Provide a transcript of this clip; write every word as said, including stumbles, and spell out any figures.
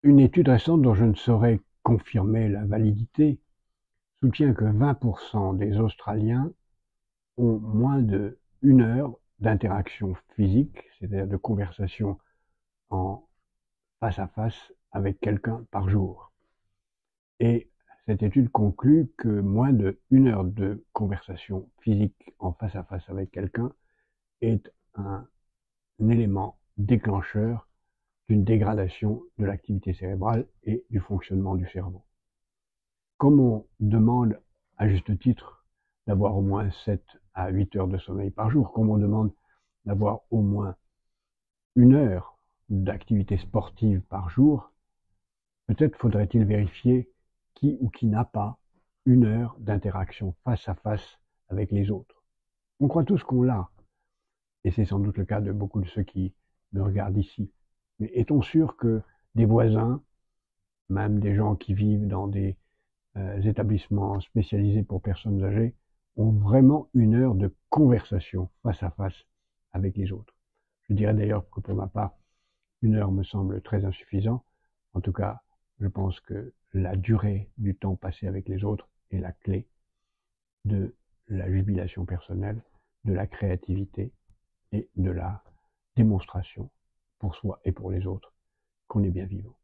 Une étude récente dont je ne saurais confirmer la validité soutient que vingt pour cent des Australiens ont moins de une heure d'interaction physique, c'est-à-dire de conversation en face à face avec quelqu'un par jour. Et cette étude conclut que moins de une heure de conversation physique en face à face avec quelqu'un est un, un élément déclencheur d'une dégradation de l'activité cérébrale et du fonctionnement du cerveau. Comme on demande à juste titre d'avoir au moins sept à huit heures de sommeil par jour, comme on demande d'avoir au moins une heure d'activité sportive par jour, peut-être faudrait-il vérifier qui ou qui n'a pas une heure d'interaction face à face avec les autres. On croit tous qu'on l'a, et c'est sans doute le cas de beaucoup de ceux qui me regardent ici. Mais est-on sûr que des voisins, même des gens qui vivent dans des euh, établissements spécialisés pour personnes âgées, ont vraiment une heure de conversation face à face avec les autres? Je dirais d'ailleurs que pour ma part, une heure me semble très insuffisant. En tout cas, je pense que la durée du temps passé avec les autres est la clé de la jubilation personnelle, de la créativité et de la démonstration pour soi et pour les autres qu'on est bien vivant.